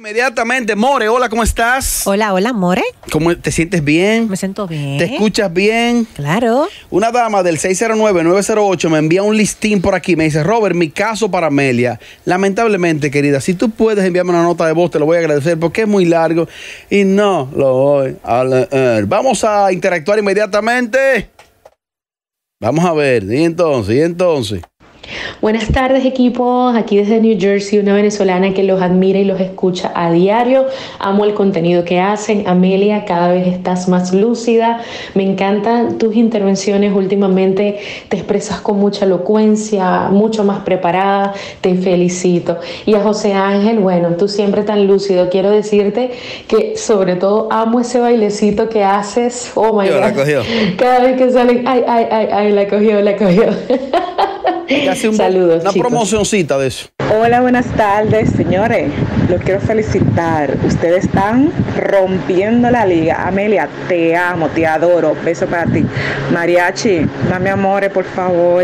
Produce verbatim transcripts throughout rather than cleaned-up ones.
Inmediatamente, More, hola, ¿cómo estás? Hola, hola, More. ¿Cómo te sientes bien? Me siento bien. ¿Te escuchas bien? Claro. Una dama del seis cero nueve, nueve cero ocho me envía un listín por aquí. Me dice, Robert, mi caso para Amelia. Lamentablemente, querida, si tú puedes enviarme una nota de voz, te lo voy a agradecer porque es muy largo y no lo voy a leer. Vamos a interactuar inmediatamente. Vamos a ver, y entonces, y entonces. Buenas tardes, equipos, aquí desde New Jersey, una venezolana que los admira y los escucha a diario. Amo el contenido que hacen. Amelia, cada vez estás más lúcida. Me encantan tus intervenciones últimamente. Te expresas con mucha elocuencia, mucho más preparada. Te felicito. Y a José Ángel, bueno, tú siempre tan lúcido. Quiero decirte que sobre todo amo ese bailecito que haces. Oh my Yo, God. la cogió. Cada vez que salen, ay, ay, ay, ay, la cogió, la cogió. Un, Saludos, una chicos. promocioncita de eso. Hola, buenas tardes, señores. Los quiero felicitar. Ustedes están rompiendo la liga. Amelia, te amo, te adoro. Beso para ti. Mariachi, dame amores, por favor.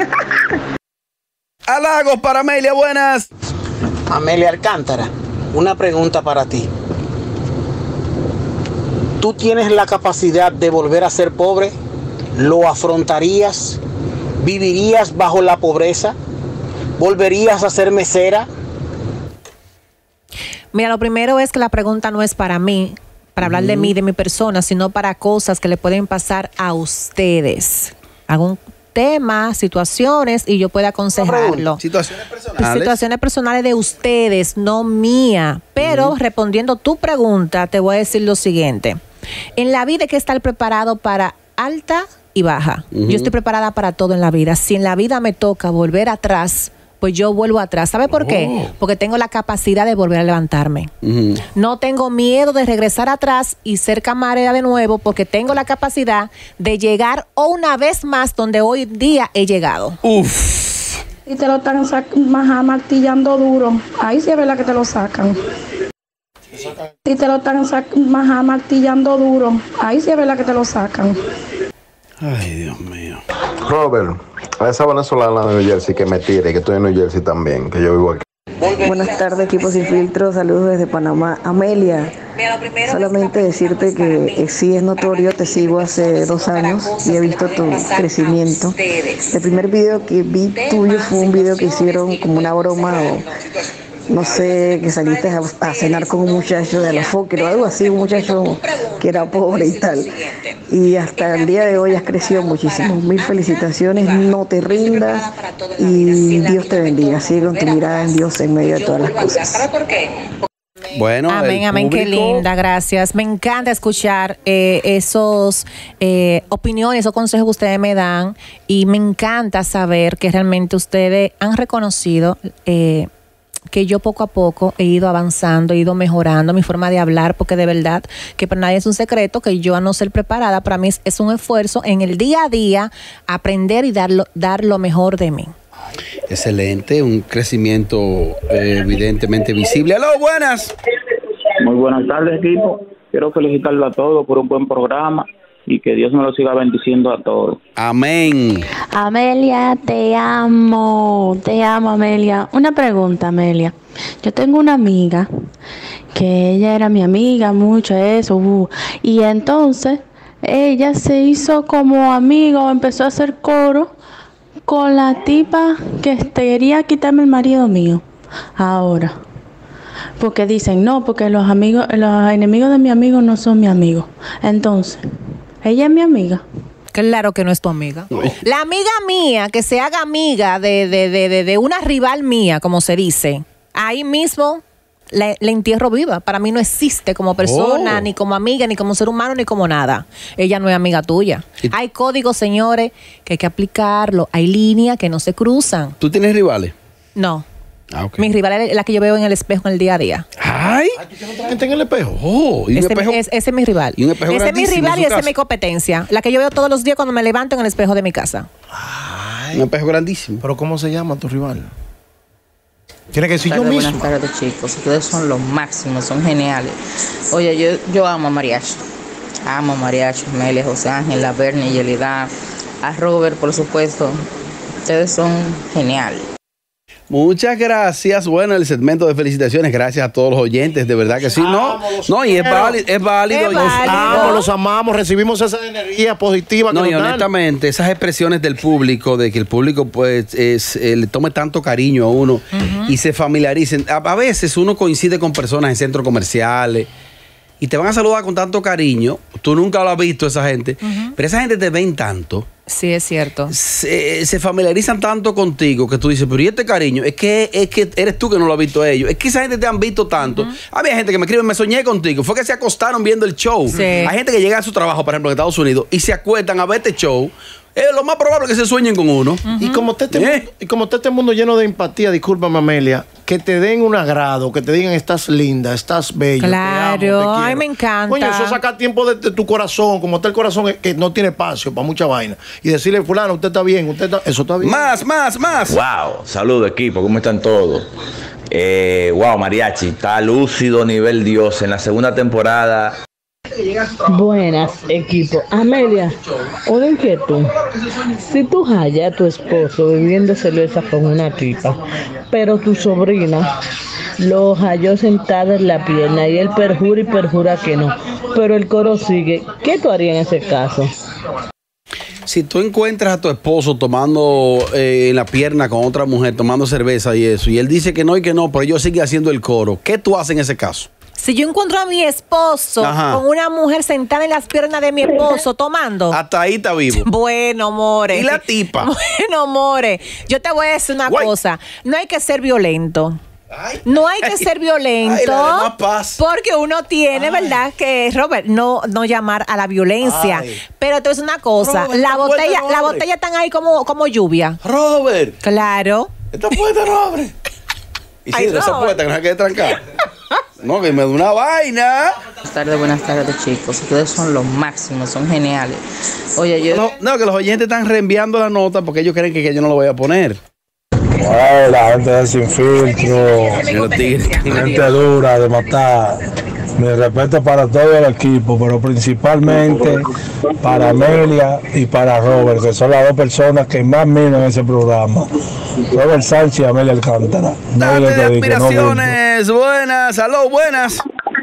Halagos para Amelia, buenas. Amelia Alcántara, una pregunta para ti. ¿Tú tienes la capacidad de volver a ser pobre? ¿Lo afrontarías? ¿Vivirías bajo la pobreza? ¿Volverías a ser mesera? Mira, lo primero es que la pregunta no es para mí, para hablar de mí, de mi persona, sino para cosas que le pueden pasar a ustedes. Algún tema, situaciones, y yo puedo aconsejarlo. Situaciones personales. Situaciones personales de ustedes, no mía. Pero respondiendo tu pregunta, te voy a decir lo siguiente. En la vida hay que estar preparado para alta y baja. Uh-huh. Yo estoy preparada para todo en la vida. Si en la vida me toca volver atrás, pues yo vuelvo atrás. ¿Sabe por oh. qué? Porque tengo la capacidad de volver a levantarme. Uh-huh. No tengo miedo de regresar atrás y ser camarera de nuevo, porque tengo la capacidad de llegar una vez más donde hoy día he llegado. Uf. Y te lo están sac- martillando duro. Ahí sí es verdad que te lo sacan. Y te lo están sac- martillando duro. Ahí sí es verdad que te lo sacan. Ay, Dios mío. Robert, a esa venezolana de New Jersey que me tire, que estoy en New Jersey también, que yo vivo aquí. Buenas tardes, equipo Sin Filtro, saludos desde Panamá. Amelia, solamente decirte que sí es notorio, te sigo hace dos años y he visto tu crecimiento. El primer video que vi tuyo fue un video que hicieron como una broma o no sé, que saliste a, a cenar con un muchacho de la Fokker o algo así, un muchacho que era pobre y tal. Y hasta el día de hoy has crecido muchísimo. Mil felicitaciones, no te rindas y Dios te bendiga. Sigue con tu mirada en Dios en medio de todas las cosas. Bueno, amén, amén, qué linda, gracias. Me encanta escuchar eh, esos eh, opiniones o consejos que ustedes me dan y me encanta saber que realmente ustedes han reconocido eh, que yo poco a poco he ido avanzando, he ido mejorando mi forma de hablar, porque de verdad que para nadie es un secreto que yo, a no ser preparada, para mí es, es un esfuerzo en el día a día aprender y dar lo, dar lo mejor de mí. Excelente, un crecimiento eh, evidentemente visible. ¡Aló, buenas! Muy buenas tardes, equipo. Quiero felicitarlo a todos por un buen programa y que Dios me lo siga bendiciendo a todos. Amén. Amelia, te amo, te amo, Amelia. Una pregunta, Amelia. Yo tengo una amiga que ella era mi amiga, mucho eso, uh, y entonces ella se hizo como amiga, empezó a hacer coro con la tipa que quería quitarme el marido mío. Ahora, porque dicen, no, porque los amigos, los enemigos de mi amigo no son mi amigo. Entonces, ella es mi amiga. Claro que no es tu amiga. La amiga mía, que se haga amiga de, de, de, de, de una rival mía, como se dice, ahí mismo la, la entierro viva. Para mí no existe como persona, oh. ni como amiga, ni como ser humano, ni como nada. Ella no es amiga tuya. Hay códigos, señores, que hay que aplicarlo. Hay líneas que no se cruzan. ¿Tú tienes rivales? No. Ah, okay. Mi rival es la que yo veo en el espejo en el día a día. ¡Ay! ¿Tú tienes otra gente en el espejo? Oh, ¿y un ese, espejo? Es, ese es mi rival. ¿Y un espejo ese es mi rival y esa casa? es mi competencia. La que yo veo todos los días cuando me levanto en el espejo de mi casa. Ay, un espejo grandísimo. ¿Pero cómo se llama tu rival? Tiene que decir yo mismo. Buenas tardes, chicos. Ustedes son los máximos, son geniales. Oye, yo, yo amo a Mariachi. Amo a Mariachi, Amelia, José Ángel, a Bernie, Yelida, a Robert, por supuesto. Ustedes son geniales. Muchas gracias. Bueno, el segmento de felicitaciones, gracias a todos los oyentes, de verdad que sí. No, no, y es válido, es válido. Los amamos, los amamos, recibimos esa energía positiva. No, que y nos dan. honestamente, esas expresiones del público, de que el público pues es, eh, le tome tanto cariño a uno uh-huh. y se familiaricen. A, a veces uno coincide con personas en centros comerciales y te van a saludar con tanto cariño. Tú nunca lo has visto, esa gente, uh-huh. pero esa gente te ven tanto. Sí, es cierto. Se, se familiarizan tanto contigo que tú dices, pero ¿y este cariño? Es que, es que eres tú que no lo has visto a ellos. Es que esa gente te han visto tanto. Uh-huh. Había gente que me escribe, me soñé contigo. Fue que se acostaron viendo el show. Sí. Hay gente que llega a su trabajo, por ejemplo, en Estados Unidos, y se acuestan a ver este show. Es lo más probable que se sueñen con uno. Uh-huh. Y como está este, ¿Eh? mundo, y como está este mundo lleno de empatía, discúlpame, Amelia, que te den un agrado, que te digan estás linda, estás bella. Claro, te amo, te ay, me encanta. Coño, eso saca tiempo de, de tu corazón, como está el corazón que no tiene espacio para mucha vaina. Y decirle, fulano, usted está bien, usted está, eso está bien. Más, más, más. Wow, saludos equipo, ¿cómo están todos? Eh, wow, Mariachi, está lúcido nivel Dios en la segunda temporada. Buenas, equipo. Amelia, una inquietud. Si tú hallas a tu esposo bebiendo cerveza con una tipa, pero tu sobrina lo halló sentada en la pierna y él perjura y perjura que no, pero el coro sigue, ¿qué tú harías en ese caso? Si tú encuentras a tu esposo tomando eh, en la pierna con otra mujer, tomando cerveza y eso, y él dice que no y que no, pero ellos siguen haciendo el coro, ¿qué tú haces en ese caso? Si yo encuentro a mi esposo Ajá. con una mujer sentada en las piernas de mi esposo tomando. Hasta ahí está vivo. Bueno, more. ¿Y la tipa? Bueno, more. Yo te voy a decir una Guay. cosa. No hay que ser violento. Ay. No hay que ser violento. Ay, la de paz. Porque uno tiene, Ay. ¿verdad? Que, Robert, no, no llamar a la violencia. Ay. Pero te voy a decir una cosa. Robert, la botella, la botella están ahí como, como lluvia. Robert. Claro. Esta puerta, Robert. Y si esa puerta que no hay que trancar. No, que me da una vaina. Buenas tardes, buenas tardes, chicos. Ustedes son los máximos, son geniales. Oye, yo... No, no, que los oyentes están reenviando la nota porque ellos creen que, que yo no lo voy a poner. Ay, la gente de Sin Filtro, gente dura de matar. Mi respeto para todo el equipo, pero principalmente para Amelia y para Robert, que son las dos personas que más miran ese programa. Robert Sánchez y Amelia Alcántara. Dale de aspiraciones, no buenas, aló, buenas.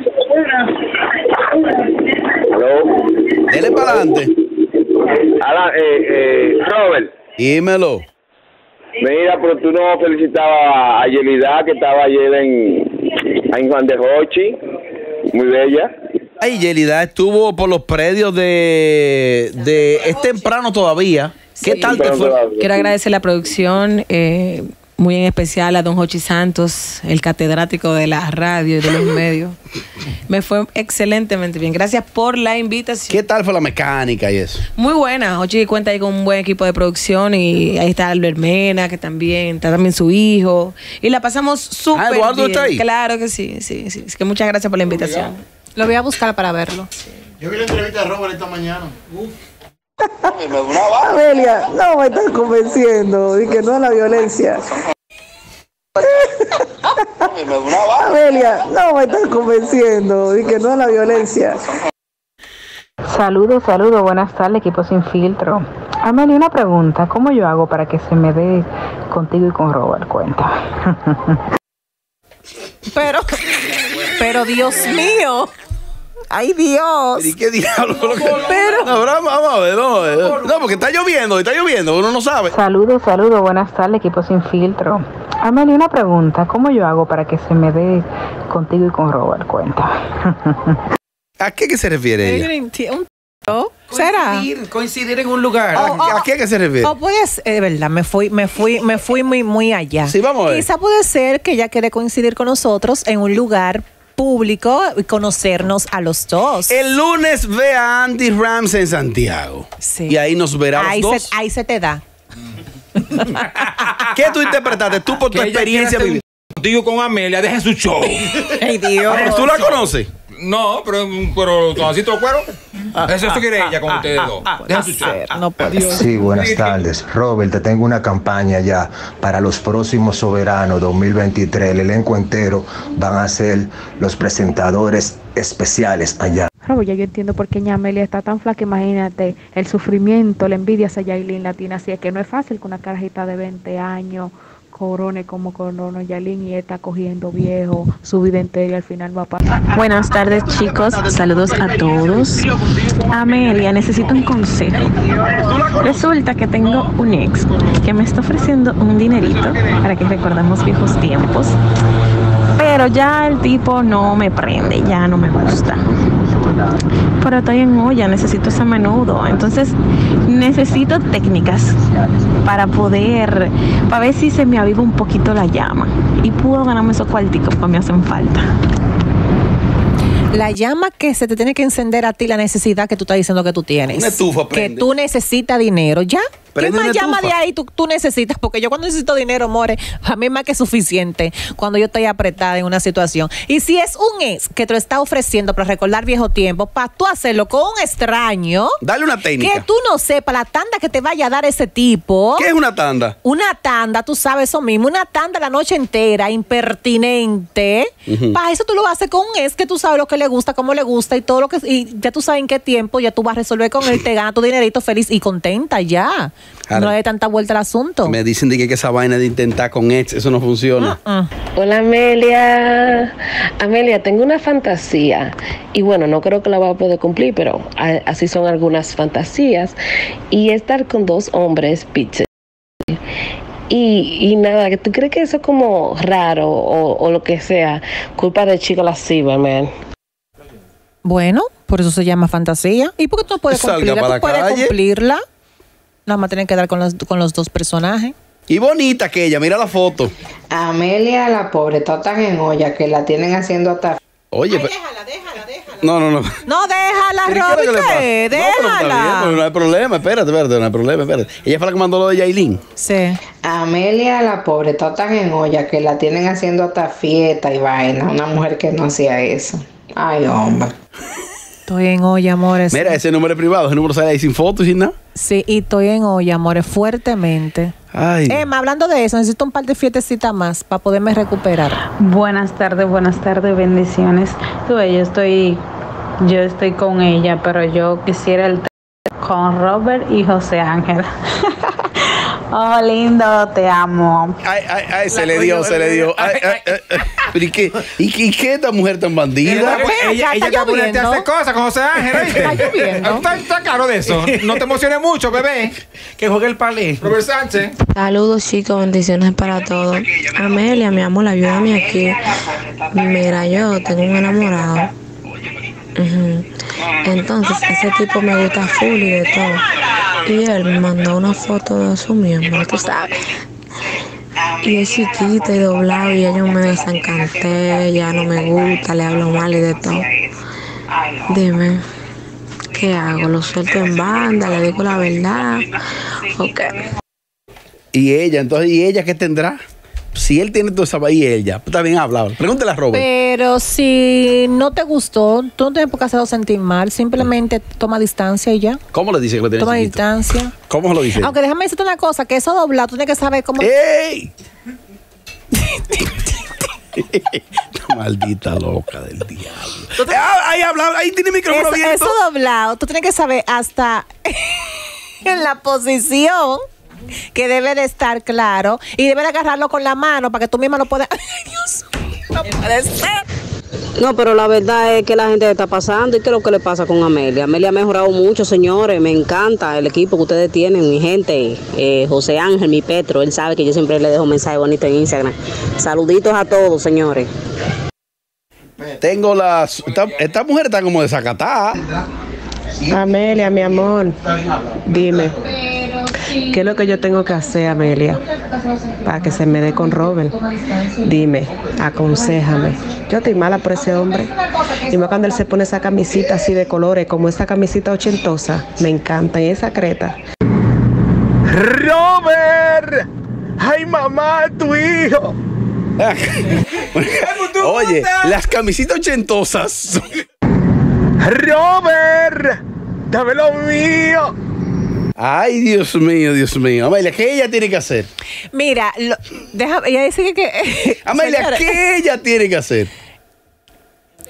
Aló. Dele para adelante. Ala, eh, eh, Robert. Dímelo. Mira, pero tú no felicitabas a Yelida, que estaba ayer en, en Juan de Hochi. Muy bella. Ay, Yelida estuvo por los predios de, de es temprano todavía. ¿Qué sí. tal te fue? Quiero agradecer la producción, eh, muy en especial a don Jochi Santos, el catedrático de la radio y de los medios. Me fue excelentemente bien. Gracias por la invitación. ¿Qué tal fue la mecánica y eso? Muy buena. Jochi cuenta ahí con un buen equipo de producción y ahí está Albert Mena, que también está también su hijo. Y la pasamos súper bien. ¿Ah, Eduardo está ahí? Claro que sí, sí, sí. Es que muchas gracias por la invitación. Lo voy a buscar para verlo. Sí. Yo vi la entrevista de Robert esta mañana. Uf. Amelia, no me estás convenciendo y que no es la violencia. Amelia, no me estás convenciendo y que no es la violencia. Saludos, saludos, buenas tardes, equipo Sin Filtro. Amelia, una pregunta, ¿cómo yo hago para que se me dé contigo y con Robert? Cuenta. Pero, pero Dios mío. ¡Ay, Dios! ¿Y qué diablo? Pero... No, vamos a ver, vamos a ver. No, porque está lloviendo, está lloviendo, uno no sabe. Saludos, saludos, buenas tardes, equipo Sin Filtro. Amelia, una pregunta, ¿cómo yo hago para que se me dé contigo y con Robert? Cuenta. ¿A qué, qué se refiere ella? ¿Será? Coincidir, coincidir en un lugar. ¿A, oh, ¿A qué, qué se refiere? O puede ser, de verdad, me fui, me fui, me fui muy, muy allá. Sí, vamos a ver. Quizá puede ser que ella quiere coincidir con nosotros en un lugar público y conocernos a los dos. El lunes ve a Andy Rams en Santiago. Sí. Y ahí nos verá ahí los se, dos. Ahí se te da. ¿Qué tú interpretaste? Tú por tu experiencia. Contigo con Amelia, deja su show. Ay, Dios. ¿Tú la conoces? No, pero, pero así te lo cuero. Eso, eso quiere ella con ustedes dos. Deja su show. No puede ser. Sí, buenas tardes. Robert, te tengo una campaña ya para los próximos soberanos dos mil veintitrés. El elenco entero van a ser los presentadores especiales allá. Robert, ya yo entiendo por qué ña Amelia está tan flaca. Imagínate el sufrimiento, la envidia hacia Yailin Latina. Así es que no es fácil que una carajita de veinte años corone como corono Yalín y está cogiendo viejo su vida entera y al final va a pasar. Buenas tardes, chicos. Saludos a todos. Amelia, necesito un consejo. Resulta que tengo un ex que me está ofreciendo un dinerito para que recordemos viejos tiempos. Pero ya el tipo no me prende, ya no me gusta. Pero estoy en olla, necesito ese menudo. Entonces necesito técnicas para poder, para ver si se me aviva un poquito la llama. Y puedo ganarme esos cuarticos que me hacen falta. La llama que se te tiene que encender a ti, la necesidad que tú estás diciendo que tú tienes. Una estufa que prende. tú necesitas dinero, ¿ya? ¿Qué Prende más una llama estufa. de ahí tú, tú necesitas? Porque yo cuando necesito dinero, more, a mí más que suficiente cuando yo estoy apretada en una situación. Y si es un ex que te lo está ofreciendo para recordar viejo tiempo, para tú hacerlo con un extraño, Dale una técnica. que tú no sepas la tanda que te vaya a dar ese tipo. ¿Qué es una tanda? Una tanda, tú sabes eso mismo, una tanda la noche entera, impertinente. Ujú. Para eso tú lo haces con un ex que tú sabes lo que le gusta, cómo le gusta y todo lo que... Y ya tú sabes en qué tiempo, ya tú vas a resolver con él, te gana tu dinerito feliz y contenta ya. Ahora, no le dé tanta vuelta al asunto. Me dicen de que, que esa vaina de intentar con ex, eso no funciona. Uh-uh. Hola Amelia. Amelia, tengo una fantasía y bueno, no creo que la voy a poder cumplir, pero a- así son algunas fantasías y estar con dos hombres bitches. Y, y nada, ¿tú crees que eso es como raro o, o lo que sea? Culpa de chico lasciva, man. Bueno, por eso se llama fantasía. ¿Y por qué tú no puedes Salga cumplirla? para Tú la puedes calle. cumplirla. Nada más tienen que dar con los, con los dos personajes. Y bonita aquella, mira la foto. Amelia, la pobre, está tan en olla que la tienen haciendo hasta... Oye, pero... No, no, no. No, déjala, ¿Pero qué es lo que le pasa? Robert, No, pero está bien, déjala. pero no hay problema, espérate, espérate, no hay problema, espérate. Ella fue la que mandó lo de Yailin. Sí. Amelia, la pobre, está tan en olla que la tienen haciendo hasta fiesta y vaina. Una mujer que no hacía eso. Ay, hombre. Estoy en olla, amores. Mira, ese número es privado, ese número sale ahí sin fotos y sin nada. Sí, y estoy en olla, amores, fuertemente. Ay. Emma, hablando de eso, necesito un par de fiestecitas más para poderme recuperar. Buenas tardes, buenas tardes, bendiciones. Tú, yo estoy, yo estoy con ella, pero yo quisiera el t- con Robert y José Ángel. Oh, lindo, te amo. Ay, ay, ay, se le dio, se le dio. Ay, ay, ay, ay. Pero ¿y qué? ¿Y qué, y qué esta mujer tan bandida? Ella, ella, ella está poniendo a hacer cosas con José Ángel. ¿oíste? Está lloviendo. ¿Está, está claro de eso? No te emociones mucho, bebé. Que juegue el palé. Robert Sánchez. Saludos, chicos, bendiciones para todos. Amelia, mi amor, ayúdame aquí. Mira, yo tengo un enamorado. Ujú. Entonces, ese tipo me gusta full y de todo. Y él me mandó una foto de su miembro, tú sabes. Y es chiquito y doblado y ya yo me desencanté, ya no me gusta, le hablo mal y de todo. Dime, ¿qué hago? ¿Lo suelto en banda? ¿Le digo la verdad? Ok. Y ella, entonces, ¿y ella qué tendrá? Si él tiene toda esa vaina y ella, está bien hablado. Pregúntale a Robert. Pero si no te gustó, tú no tienes por qué hacerlo sentir mal. Simplemente toma distancia y ya. ¿Cómo le dice que lo tiene Toma chiquito? distancia. ¿Cómo se lo dice? Aunque déjame decirte una cosa, que eso doblado, tú tienes que saber cómo... ¡Ey! Maldita loca del diablo. Ah, ahí habla, ahí tiene el micrófono Eso, abierto. eso doblado, tú tienes que saber hasta en la posición que debe de estar claro y debe de agarrarlo con la mano para que tú misma lo puedas... ¡Ay, Dios mío! No puede ser. No, pero la verdad es que la gente está pasando. ¿Y qué es lo que le pasa con Amelia? Amelia ha mejorado mucho, señores. Me encanta el equipo que ustedes tienen, mi gente. Eh, José Ángel, mi Petro, él sabe que yo siempre le dejo un mensaje bonito en Instagram. Saluditos a todos, señores. Tengo las... Esta, esta mujer está como desacatada. Amelia, mi amor, dime, ¿qué es lo que yo tengo que hacer, Amelia, para que se me dé con Robert? Dime, aconséjame. Yo estoy mala por ese hombre. Y más cuando él se pone esa camisita así de colores, como esa camisita ochentosa, me encanta. Y esa creta. ¡Robert! ¡Ay, mamá, tu hijo! Oye, las camisitas ochentosas. ¡Robert! ¡Dame lo mío! Ay, Dios mío, Dios mío. Amelia, ¿qué ella tiene que hacer? Mira, lo, déjame, ella dice que... que Amelia, señores, ¿qué ella tiene que hacer?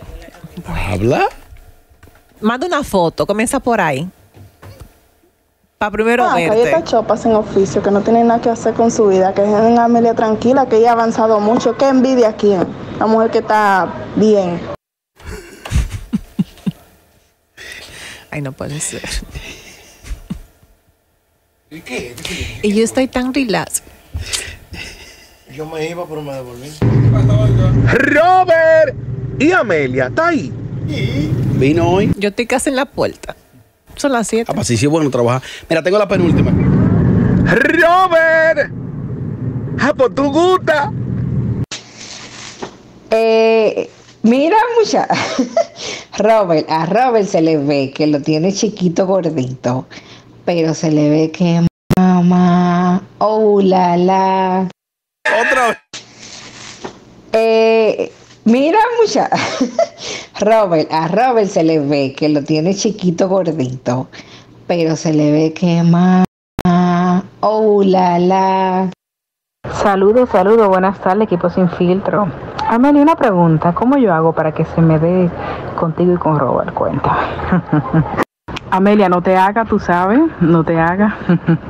¿Habla? manda una foto, comienza por ahí. Para primero ah, verte. Que hay estas chopas en oficio que no tienen nada que hacer con su vida, que dejen a Amelia tranquila, que ella ha avanzado mucho. ¿Qué envidia quién? La mujer que está bien. Ay, no puede ser. ¿Y qué? Y yo estoy tan relax. Yo me iba, pero me devolví. Robert y Amelia, ¿está ahí? Vino hoy. Yo estoy casi en la puerta. Son las siete. Ah, pues sí, sí, bueno trabajar. Mira, tengo la penúltima. Robert. Ah, pues tú gusta. Eh, mira, mucha. Robert, a Robert se le ve que lo tiene chiquito, gordito, pero se le ve que mamá, oh la la. Otra vez. Eh, mira, mucha. Robert, a Robert se le ve que lo tiene chiquito, gordito, pero se le ve que mamá, oh la la. Saludos, saludos, buenas tardes, equipo sin filtro. Amelia, una pregunta, ¿cómo yo hago para que se me dé contigo y con Robert? Cuéntame. Amelia, no te haga, tú sabes, no te haga.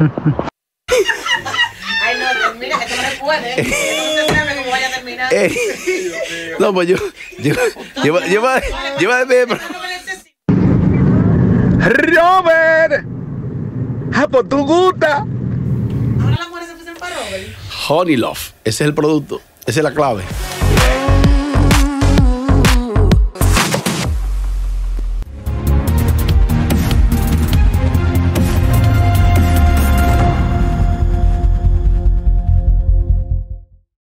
Ay, no, termina, que esto no se puede. No se sabe cómo vaya a terminar. Eh, no, pues yo, yo, yo, yo, yo, yo, Robert. Ah, pues tú gusta. Ahora las mujeres se pusieron para Robert. Honey Love. Ese es el producto. Esa es la clave.